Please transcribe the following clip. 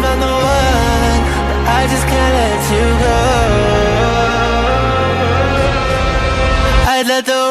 I'm the one, but I just can't let you go. I'd let the